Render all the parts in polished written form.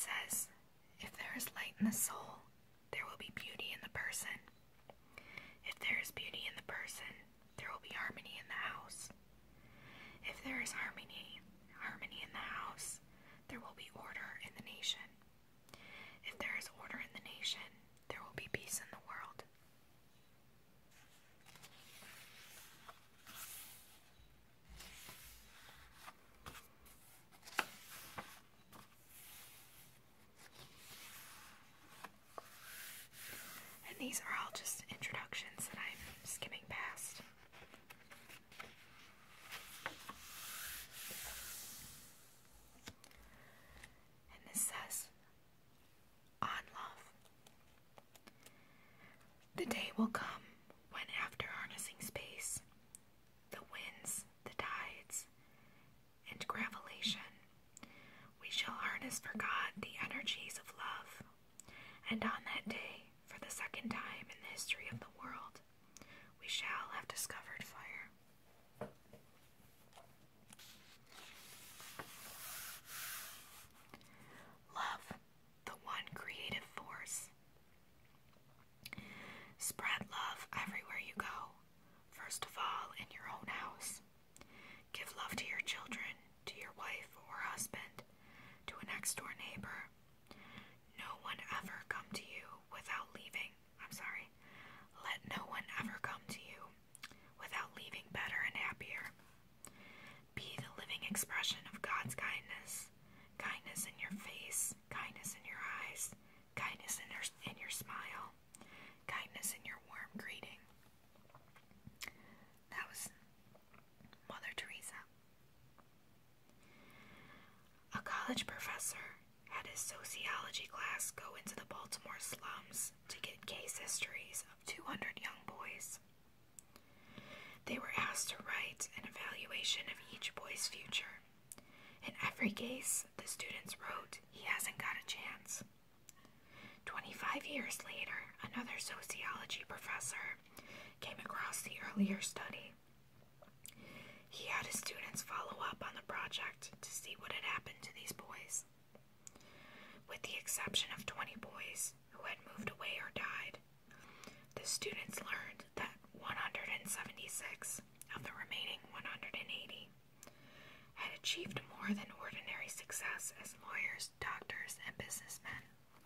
says, if there is light in the soul, there will be beauty in the person. If there is beauty in the person, there will be harmony in the house. If there is harmony in the house, there will be order in the nation. If there is order in the nation, there will be peace in the world. And these are all just introductions that I'm skimming past. And this says, on love. The day will come when, after harnessing space, the winds, the tides, and gravelation, we shall harness for God the energies of love. And on that day, for the second time in the history of the world, we shall have discovered fire. Love, the one creative force. Spread love everywhere you go, first of all in your own house. Give love to your children, to your wife or husband, to a next-door neighbor. No one ever come to you without leaving. Let no one ever come to you without leaving better and happier. Be the living expression of God's kindness. Kindness in your face, kindness in your eyes, kindness in your smile, kindness in your warm greeting. That was Mother Teresa. A college professor had his sociology class go into the Baltimore slums to get case histories of 200 young boys. They were asked to write an evaluation of each boy's future. In every case, the students wrote, "He hasn't got a chance." 25 years later, another sociology professor came across the earlier study. He had his students follow up on the project to see what had happened to these boys. With the exception of 20 boys who had moved away or died, the students learned that 176 of the remaining 180 had achieved more than ordinary success as lawyers, doctors, and businessmen.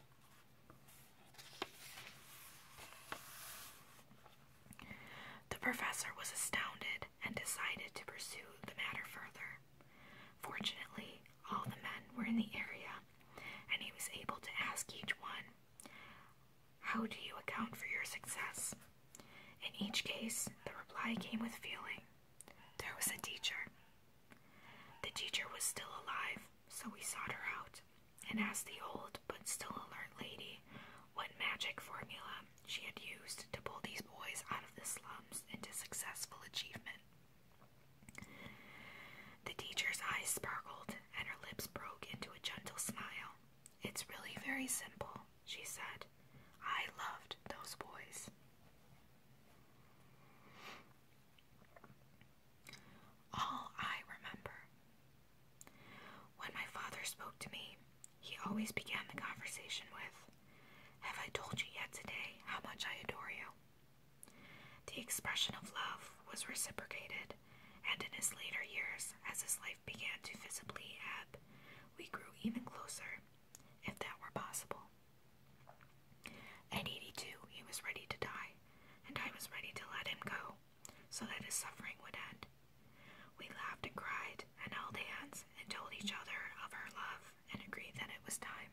The professor was astounded and decided to pursue the matter further. Fortunately, all the men were in the area, and he was able to ask each one, "How do you account for your success?" In each case, the reply came with feeling. There was a teacher. The teacher was still alive, so we sought her out and asked the old but still alert lady what magic formula she had used to pull these boys out of the slums into successful achievement. The teacher's eyes sparkled and her lips broke into a gentle smile. "It's really very simple," she said. "I loved those boys." All I remember. When my father spoke to me, he always began the conversation with, "Have I told you yet today how much I adore you?" The expression of love was reciprocated, and in his later years, as his life began to visibly ebb, we grew even closer, if that were possible. At 82, he was ready to die, and I was ready to let him go, so that his suffering would end. We laughed and cried, and held hands, and told each other of our love, and agreed that it was time.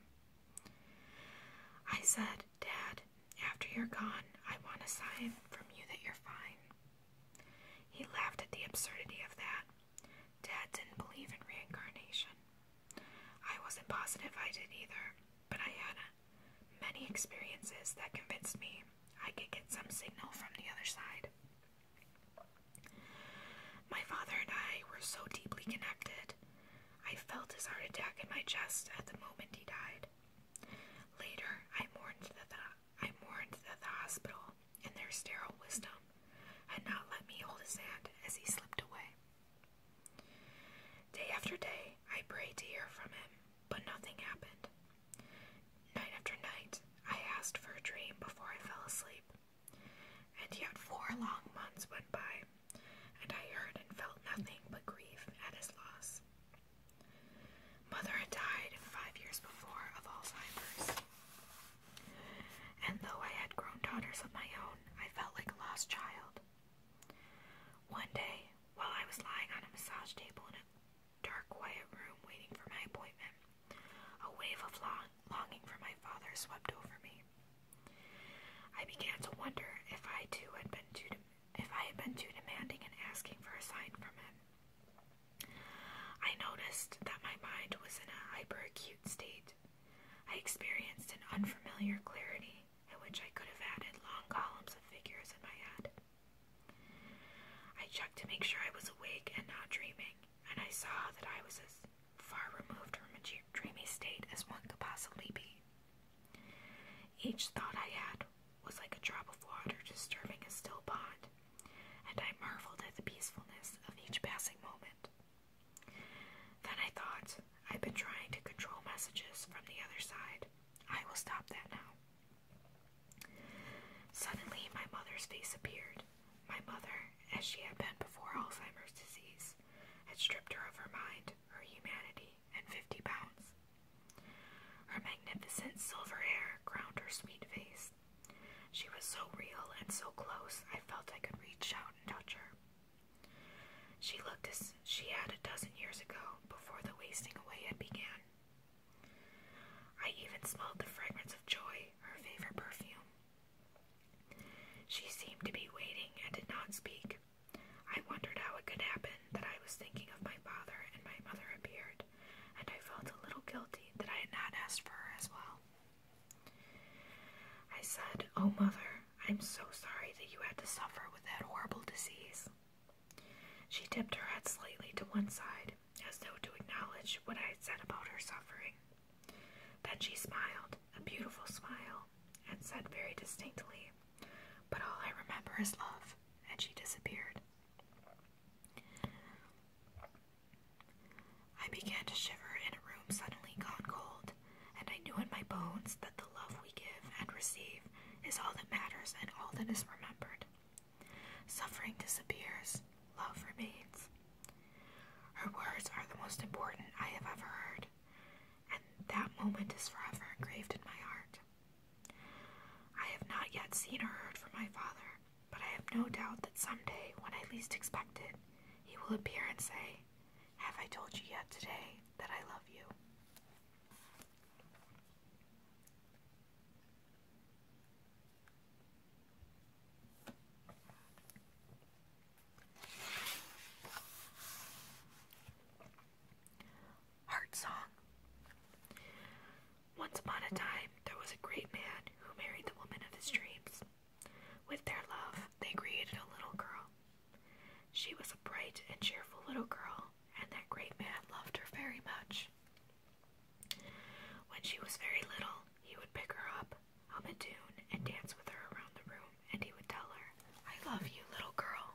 I said, "Dad, after you're gone, I want a sign from you that you're fine." He laughed at the absurdity of that. Dad didn't believe in reincarnation. I wasn't positive I did either, but I had many experiences that convinced me I could get some signal from the other side. My father and I were so deeply connected. I felt his heart attack in my chest at the moment he died. Later, I mourned that the hospital, in their sterile wisdom, had not let me hold his hand as he slipped away. Day after day, I prayed to hear from him, but nothing happened. tears swept over me. I began to wonder if I had been too demanding in asking for a sign from him. I noticed that my mind was in a hyperacute state. I experienced an unfamiliar clarity in which I could have added long columns of figures in my head. I checked to make sure I was awake and not dreaming, and I saw that I was as far removed from a dreamy state as one could possibly be. Each thought I had was like a drop of water disturbing a still pond, and I marveled at the peacefulness of each passing moment. Then I thought, I've been trying to control messages from the other side. I will stop that now. Suddenly, my mother's face appeared. My mother, as she had been before Alzheimer's disease, had stripped her of her mind, her humanity, and 50 pounds. Her magnificent silver hair crowned her sweet face. She was so real and so close, I felt I could reach out and touch her. She looked as she had a dozen years ago, before the wasting away had begun. I even smelled the fragrance of joy, her favorite perfume. She seemed to be waiting and did not speak. I wondered how it could happen that I was thinking of my father and my mother appeared, and I felt a little guilty that I had not asked for her as well. I said, "Oh, Mother, I'm so sorry that you had to suffer with that horrible disease." She tipped her head slightly to one side, as though to acknowledge what I had said about her suffering. Then she smiled, a beautiful smile, and said very distinctly, "But all I remember is love," and she disappeared. I began to shiver in a room suddenly gone cold, and I knew in my bones that the love we give and receive is all that matters and all that is remembered. Suffering disappears, love remains. Her words are the most important I have ever heard, and that moment is forever engraved in my heart. I have not yet seen or heard from my father, but I have no doubt that someday, when I least expect it, he will appear and say, "Have I told you yet today that I love you?" Heart Song. Once upon a time, there was a great man who married the woman of his dreams. With their love, they created a little girl. She was a bright and cheerful little girl, and that great man loved her very much. When she was very little, he would pick her up, hum a tune, and dance with her around the room, and he would tell her, "I love you, little girl."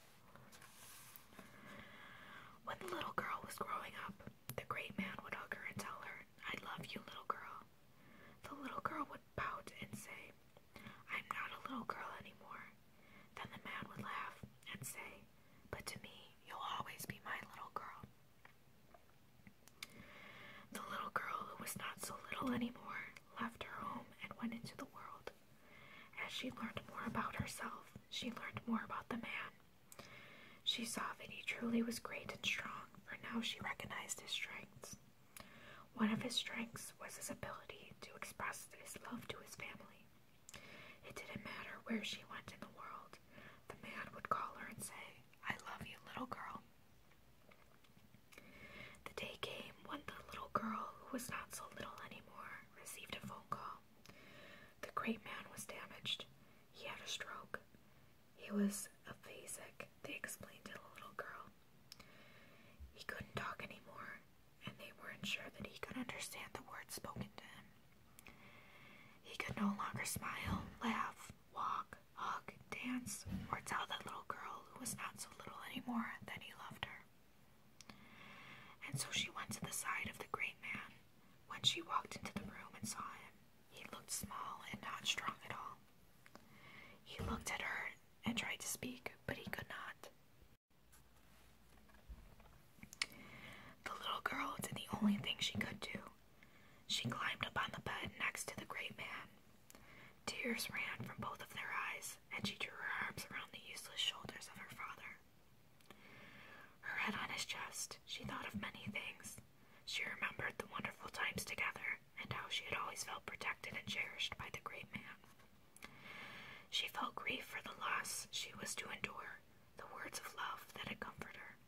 When the little girl was growing up, the great man would hug her and tell her, "I love you, little girl." The little girl would pout and say, "I'm not a little girl anymore." Then the man would laugh and say, "But to me, you'll always be my little girl." The little girl, who was not so little anymore, left her home and went into the world. As she learned more about herself, she learned more about the man. She saw that he truly was great and strong, for now she recognized his strengths. One of his strengths was his ability to express his love to his family. It didn't matter where she went in the world, the man would call her and say, "I love you, little girl." The day came when the little girl, who was not so little anymore, received a phone call. The great man was damaged. He had a stroke. He was aphasic, they explained to the little girl. He couldn't talk anymore, and they weren't sure that he could understand the words spoken to him. He could no longer smile, laugh, walk, hug, dance, or tell that little girl, who was not so little anymore, that he loved her. And so she went to the side of the great man. When she walked into the room and saw him, he looked small and not strong at all. He looked at her and tried to speak, but he could not. The little girl did the only thing she could do. She climbed up on the bed next to the great man. Tears ran from both of their eyes, and she drew her arms around the useless shoulders of her father. Her head on his chest, she thought of many things. She remembered the wonderful times together, and how she had always felt protected and cherished by the great man. She felt grief for the loss she was to endure, the words of love that had comforted her.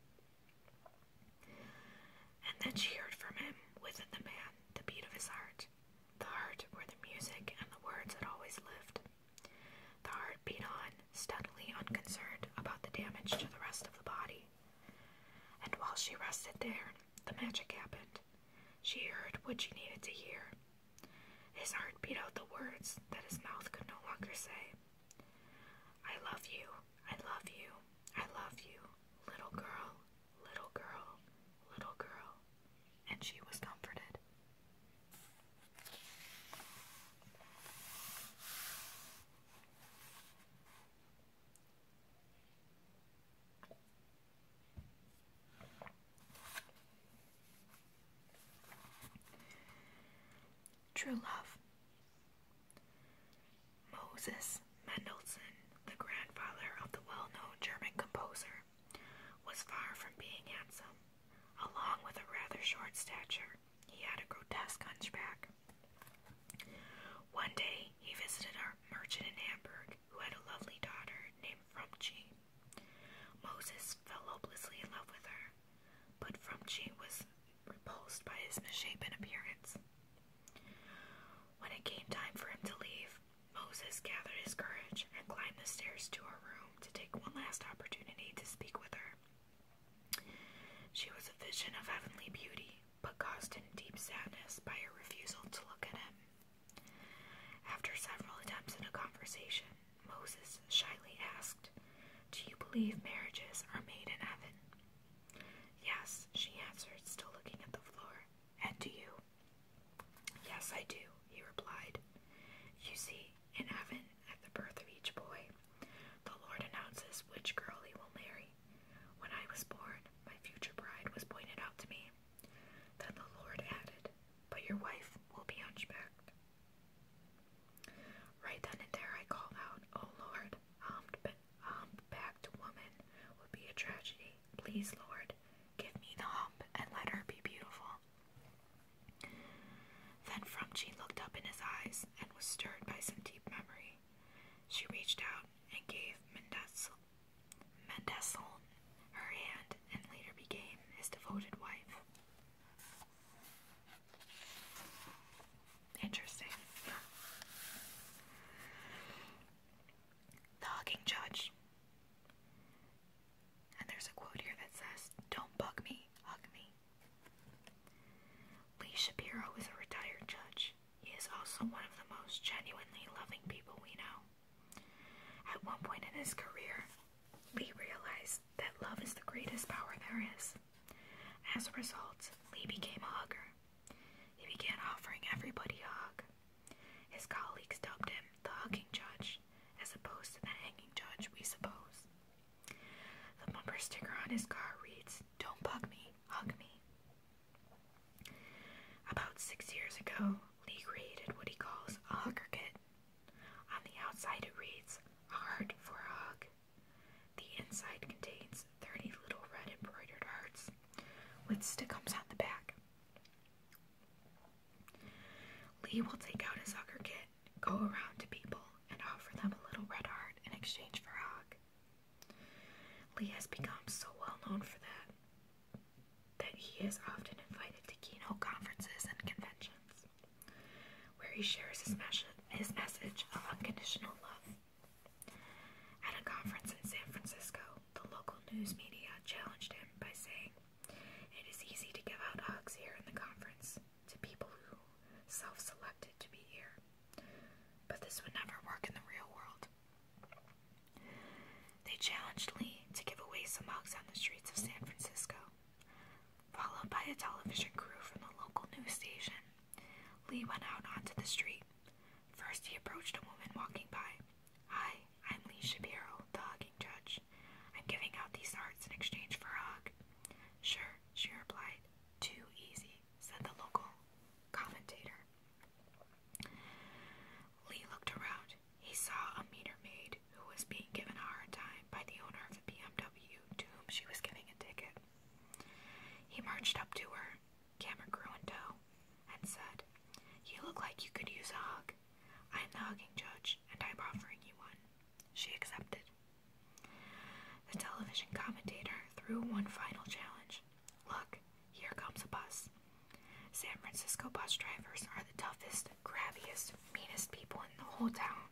And then she heard from him, within the man, the beat of his heart, the heart where the music and the words had always lived. The heart beat on, steadily unconcerned about the damage to the rest of the body. And while she rested there, the magic happened. She heard what she needed to hear. His heart beat out the words that his mouth could no longer say. I love you, I love you, I love you, little girl, little girl, little girl. And she was comforted. True love. Moses Mendelssohn, the grandfather of the well-known German composer, was far from being handsome. Along with a rather short stature, he had a grotesque hunchback. One day, he visited a merchant in Hamburg who had a lovely daughter named Frumchi. Moses fell hopelessly in love with her, but Frumchi was repulsed by his misshapen appearance. When it came time for him to leave, Moses gathered his courage and climbed the stairs to her room to take one last opportunity to speak with her. She was a vision of heavenly beauty, but caused him deep sadness by her refusal to look at him. After several attempts at a conversation, Moses shyly asked, "Do you believe marriages are made in heaven?" "Yes," she answered, still looking at the floor. "And do you?" "Yes, I do," he replied. "You see, in heaven, at the birth of each boy, the Lord announces which girl he will marry. When I was born, my future bride was pointed out to me. Then the Lord added, 'But your wife will be hunchbacked.' Right then and there I called out, 'Oh Lord, a humpbacked woman would be a tragedy. Please, Lord, give me the hump and let her be beautiful.' Then Frumchi looked up in his eyes and was stirred by some deep memory. She reached out and gave Mendelssohn her hand and later became his devoted wife." Interesting. The hugging judge. And there's a quote here that says, "Don't bug me, hug me." Lee Shapiro is a retired judge. He is also one of the most genuinely loving people we know. At one point in his career, Lee realized that love is the greatest power there is. As a result, Lee became a hugger. He began offering everybody a hug. His colleagues dubbed him the hugging judge, as opposed to the hanging judge, we suppose. The bumper sticker on his car reads, "Don't bug me, hug me." About 6 years ago, Lee created what he calls a hugger kit. On the outside it reads, "A heart for a hug." The inside contains 30 little red embroidered hearts with stickums on the back. Lee will take out his hugger kit, go around to people, and offer them a little red heart in exchange for a hug. Lee has become so well known for that he is often invited to keynote conferences and conventions, where he shares his message of unconditional love. At a conference in San Francisco, the local news media challenged him by saying, "It is easy to give out hugs here in the conference to people who self-selected to be here, but this would never work in the real world." They challenged Lee to give away some hugs on the streets of San Francisco. Followed by a television crew from the local news station, Lee went out onto the street. First, he approached a woman walking by. "Hi, I'm Lee Shapiro, the hugging judge. I'm giving out these hearts in exchange for a hug." "Sure," she replied. "Too easy," said the local commentator. Lee looked around. He saw a meter maid who was being given a hard time by the owner of the BMW to whom she was giving a ticket. He marched up to her, camera crew in tow, and said, "You look like you could use a hug. the hugging judge, and I'm offering you one." She accepted. The television commentator threw one final challenge. "Look, here comes a bus. San Francisco bus drivers are the toughest, crabbiest, meanest people in the whole town.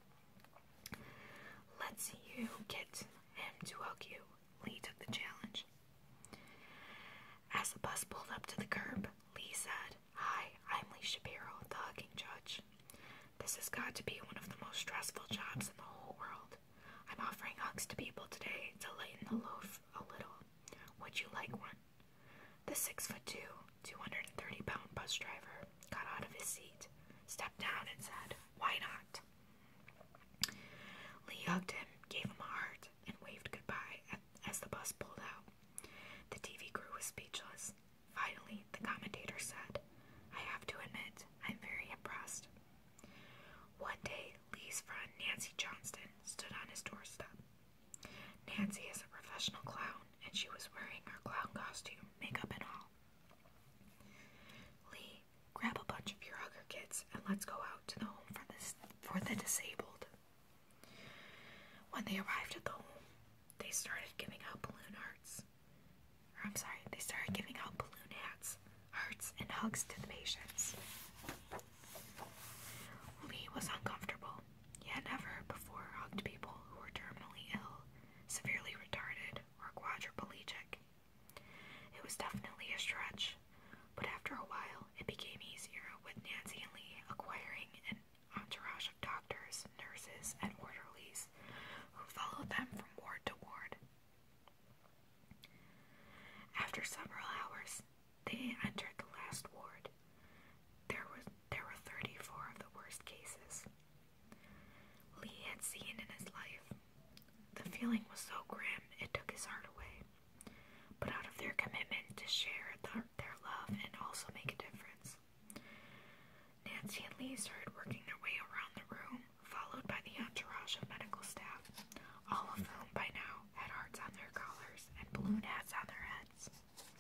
Let's see you get him to hug you." Lee took the challenge. As the bus pulled up to the curb, Lee said, "Hi, I'm Lee Shapiro, the hugging judge. This has got to be one of the most stressful jobs in the whole world. I'm offering hugs to people today to lighten the load a little. Would you like one?" The 6'2", 230-pound bus driver got out of his seat, stepped down, and said, "Why not?" Lee hugged him, gave him a heart, and waved goodbye as the bus pulled out. The TV crew was speechless. Finally, the commentator said, "I have to admit, I'm very impressed." One day, Lee's friend Nancy Johnston stood on his doorstep. Nancy is a professional clown, and she was wearing her clown costume, makeup and all. "Lee, grab a bunch of your hugger kids and let's go out to the home for the disabled." When they arrived at the home, they started giving out balloon hats, hearts, and hugs to the patients. Lee was uncomfortable. He had never before hugged people who were terminally ill, severely retarded, or quadriplegic. It was definitely a stretch, but after a while, it became easier with Nancy and Lee acquiring an entourage of doctors, nurses, and orderlies who followed them from ward to ward. After several hours, they entered the last ward. There were 34 of the worst cases Lee had seen in his life. The feeling was so grim it took his heart away. But out of their commitment to share their love and also make a difference, Nancy and Lee started working their way around the room, followed by the entourage of medical staff, all of whom by now had hearts on their collars and balloon hats on their heads.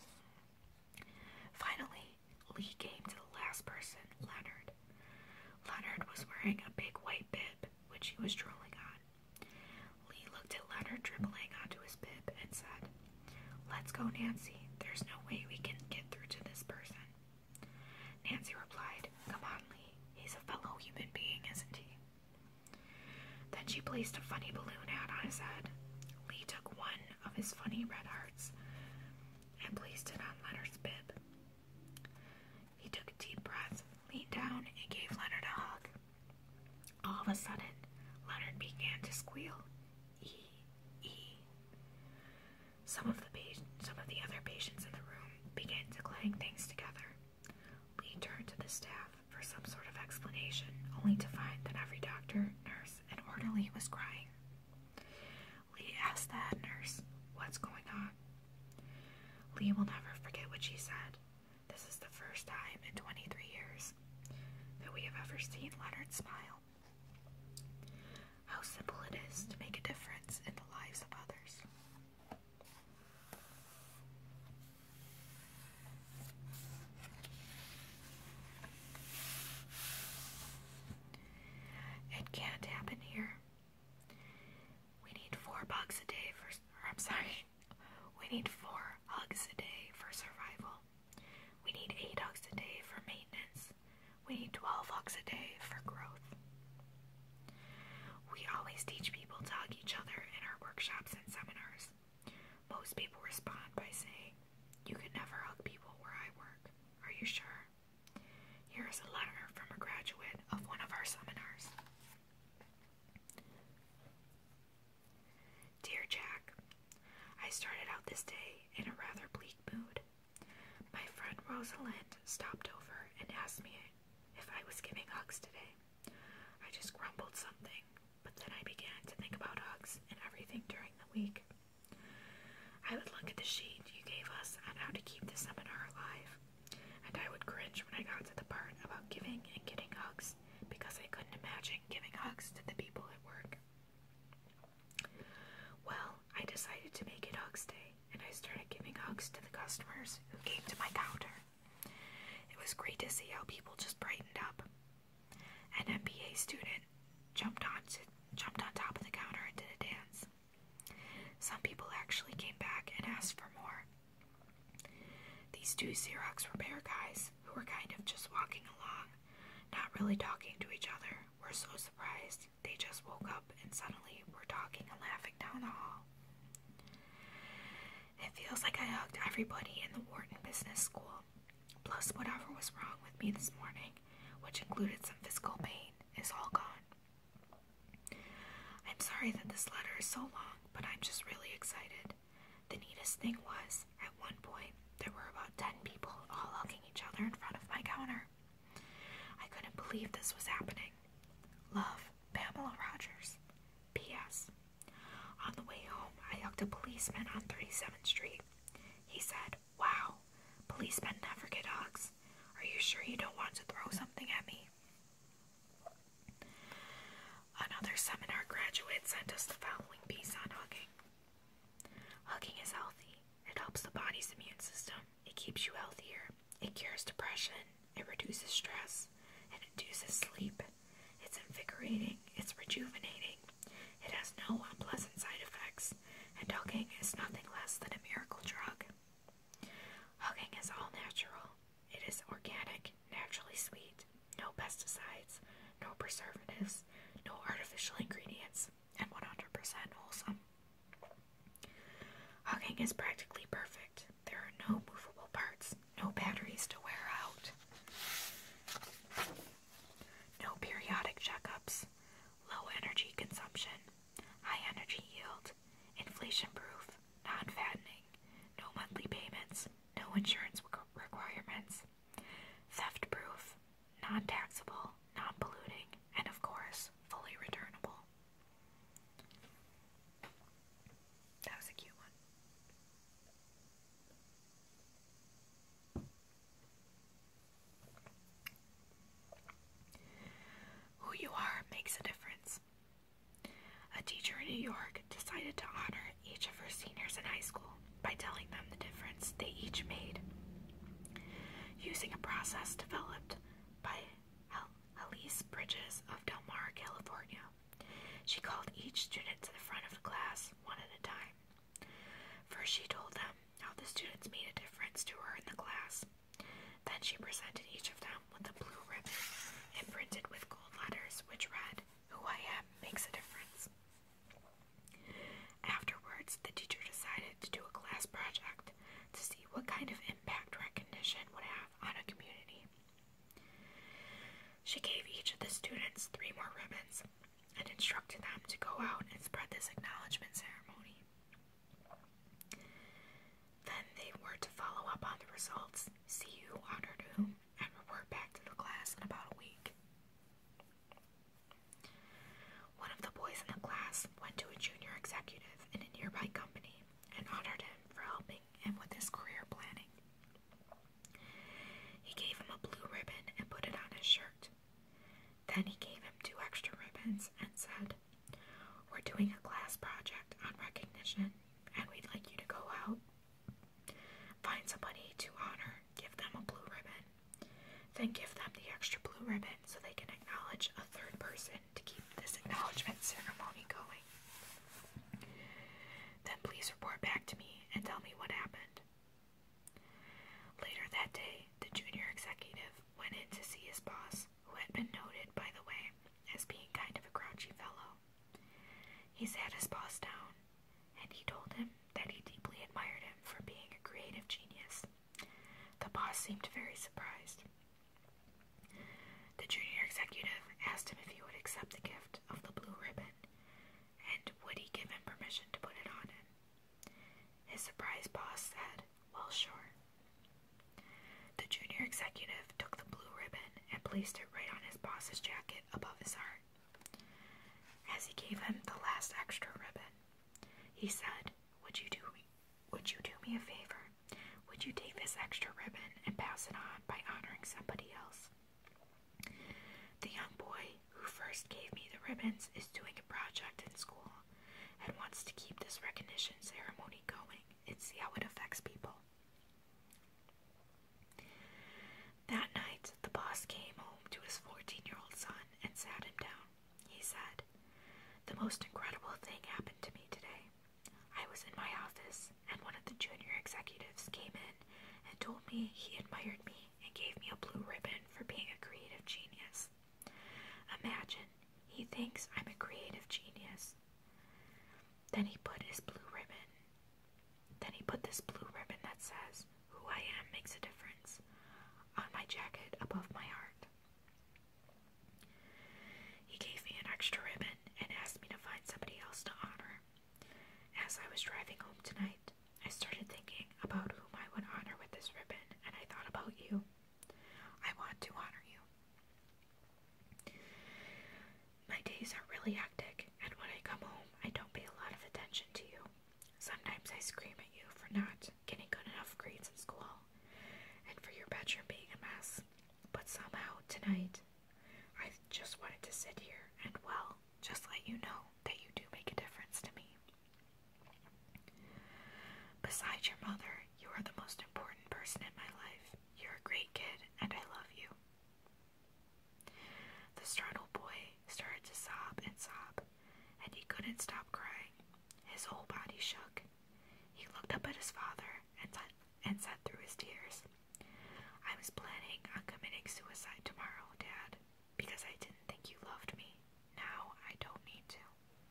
Finally, Lee came to the last person, Leonard. Leonard was wearing a big white bib, which he was drooling on. Lee looked at Leonard dribbling onto his bib and said, "Let's go, Nancy. There's no way we can get through to this person." Nancy replied, "Come on, Lee. He's a fellow human being, isn't he?" Then she placed a funny balloon hat on his head. Lee took one of his funny red hearts and placed it on Leonard's bib. He took a deep breath, leaned down, and gave Leonard a hug. All of a sudden, Leonard began to squeal. Ee. Some of the other patients in the room began to clang things together. Lee turned to the staff for some sort of explanation, only to find that every doctor, nurse, and orderly was crying. Lee asked the head nurse, "What's going on?" Lee will never forget what she said. "This is the first time in 23 years that we have ever seen Leonard smile." How simple it is to make a difference in the lives of others. It can't happen here. We need 4 hugs a day for survival. We need 8 hugs a day for maintenance. We need 12 hugs a day for growth. We always teach people to hug each other in our workshops and seminars. Most people respond by saying, "You could never hug people where I work. Are you sure?" Here is a letter from a graduate of one of our seminars. "Dear Jack, I started out this day in a rather bleak mood. My friend Rosalind stopped over and asked me if I was giving hugs today. I just grumbled something, but then I began to think about hugs and everything during the week. I would look at the sheet you gave us on how to keep the seminar alive, and I would cringe when I got to the part about giving and getting hugs because I couldn't imagine giving hugs to the people at work. Well, I decided to make it Hugs Day, and I started giving hugs to the customers who came to my counter. It was great to see how people just brightened up. An MBA student jumped on top of the counter and did a dance. Some people actually came back and asked for more. These two Xerox repair guys, who were kind of just walking along, not really talking to each other, were so surprised they just woke up and suddenly were talking and laughing down the hall. It feels like I hugged everybody in the Wharton Business School, plus whatever was wrong with me this morning, which included some physical pain, is all gone. I'm sorry that this letter is so long, but I'm just really excited. The neatest thing was, at one point, there were about 10 people all hugging each other in front of my counter. I couldn't believe this was happening. Love, Pamela Rogers. P.S. On the way home, I hugged a policeman on 37th Street. He said, "Wow, policemen never get hugs. Are you sure you don't want to throw something at me?" Another seminar graduate sent us the following piece on hugging. Hugging is healthy. It helps the body's immune system. It keeps you healthier. It cures depression. It reduces stress. It induces sleep. It's invigorating. It's rejuvenating. It has no unpleasant side effects. And hugging is nothing less than a miracle drug. Hugging is all natural. It is organic, naturally sweet, no pesticides, no preservatives, no artificial ingredients, and 100% wholesome. Hugging is practically perfect. There are no movable parts, no batteries to wear out, no periodic checkups, low energy consumption, high energy yield, inflation-proof, non-fattening, no monthly payments, no insurance requirements, theft-proof, non-taxable, non-polluting, and of course, fully returnable. That was a cute one. Who you are makes a difference. A teacher in New York decided to honor each of her seniors in high school by telling them the difference they each made, using a process developed by Elise Bridges of Del Mar, California. She called each student to the front of the class one at a time. First, she told them how the students made a difference to her in the class. Then she presented each of them with a blue ribbon imprinted with gold letters which read, "Who I am makes a difference." Afterwards, the teacher decided to do a class project to see what kind of impact recognition would have on a community. She gave each of the students 3 more ribbons and instructed them to go out and spread this acknowledgement ceremony. Then they were to follow up on the results, see who honored whom, and report back to the class in about a week. One of the boys in the class went to a junior executive in a nearby company and honored him for helping him with his career planning. He gave him a blue ribbon and put it on his shirt. Then he gave him 2 extra ribbons and said, "We're doing a class project on recognition, and we'd like you to go out. Find somebody to honor, give them a blue ribbon, then give them the extra blue ribbon so they can acknowledge a 3rd person to keep this acknowledgement ceremony going. Then please report back to me and tell me what happened." Later that day, the junior executive went in to see his boss, who had been noted, by the way, as being kind of a grouchy fellow. He sat his boss down, and he told him that he deeply admired him for being a creative genius. The boss seemed very surprised. The junior executive asked him if he would accept the gift of the blue ribbon, and would he give him permission to put it on him. His surprised boss said, "Well, sure." The junior executive took the blue ribbon and placed it right on his boss's jacket above his heart. As he gave him the last extra ribbon, he said, Would you do me a favor? Would you take this extra ribbon and pass it on by honoring somebody else? The young boy who first gave me the ribbons is doing a project in school and wants to keep this recognition ceremony going and see how it affects people." That night, the boss came home to his 14-year-old son and sat him down. He said, most incredible thing happened to me today. I was in my office, and one of the junior executives came in and told me he admired me and gave me a blue ribbon for being a creative genius. Imagine, he thinks I'm a creative genius. Then he put this blue ribbon that says, "Who I am makes a difference," on my jacket above my heart. He gave me an extra ribbon and asked me to find somebody else to honor. As I was driving home tonight, I started thinking about whom I would honor with this ribbon, and I thought about you. I want to honor you. My days are really hectic, and when I come home, I don't pay a lot of attention to you. Sometimes I scream at you for not getting good enough grades in school, and for your bedroom being a mess. But somehow, tonight, I just wanted to sit here and, well, just let you know that you do make a difference to me. Besides your mother, you are the most important person in my life. You're a great kid, and I love you. The startled boy started to sob, and he couldn't stop crying. His whole body shook. He looked up at his father and said through his tears, "I was planning on committing suicide tomorrow, Dad, because I didn't think you loved me. Now I don't need to."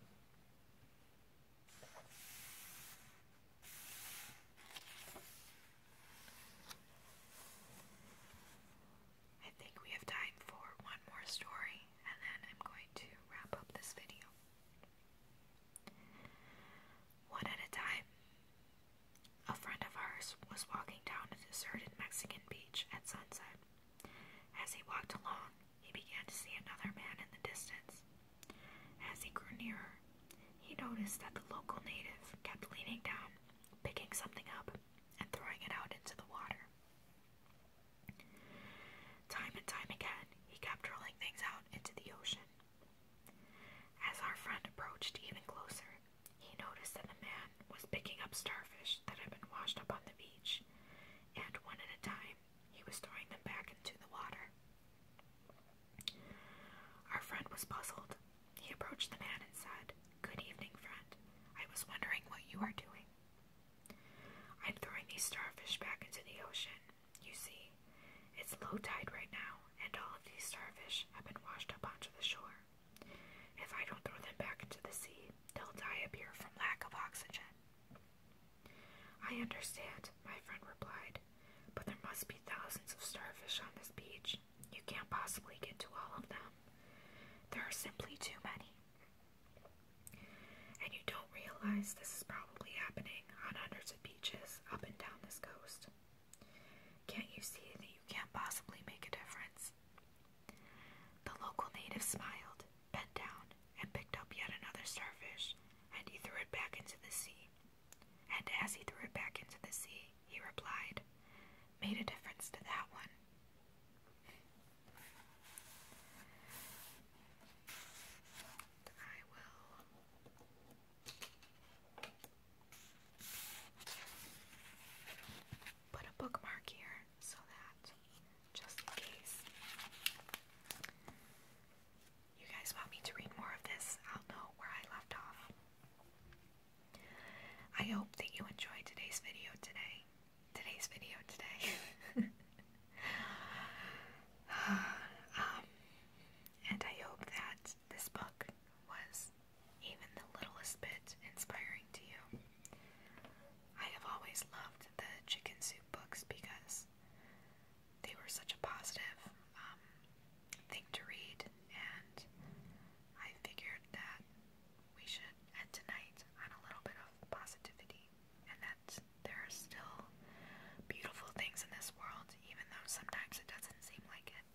I think we have time for one more story, and then I'm going to wrap up this video. One at a time. A friend of ours was walking down a deserted Mexican beach at sunset. As he walked along, he began to see another man in the distance. As he grew nearer, he noticed that the local native kept leaning down, picking something up, and throwing it out into the water. Time and time again, he kept hurling things out into the ocean. As our friend approached even closer, he noticed that the man was picking up starfish that had been washed up on the beach, and one at a time, he was throwing them back into the water. Our friend was puzzled. He approached the man and said, "Good evening, friend. I was wondering what you are doing." "I'm throwing these starfish back into the ocean. You see, it's low tide right now, and all of these starfish have been washed up onto the shore. If I don't throw them back into the sea, they'll die up here from lack of oxygen." "I understand," my friend replied, "but there must be thousands of starfish on this beach. You can't possibly get to all of them. There are simply too many. And you don't realize this is probably happening on hundreds of beaches up and down this coast. Can't you see that you can't possibly make a difference?" The local native smiled, bent down, and picked up yet another starfish, and he threw it back into the sea. And as he threw it back into the sea, he replied, "Made a difference to that one." I will put a bookmark here so that, just in case you guys want me to read more of this, I'll know where I left off. I hope that you enjoyed today's video today. And I hope that this book was even the littlest bit inspiring to you. I have always loved the chicken soup books because they were such a positive thing to read, and I figured that we should end tonight on a little bit of positivity, and that there are still beautiful things in this world, even though sometimes it doesn't seem like it.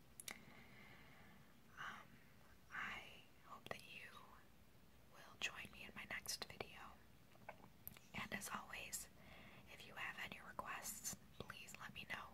I hope that you will join me in my next video. And as always, if you have any requests, please let me know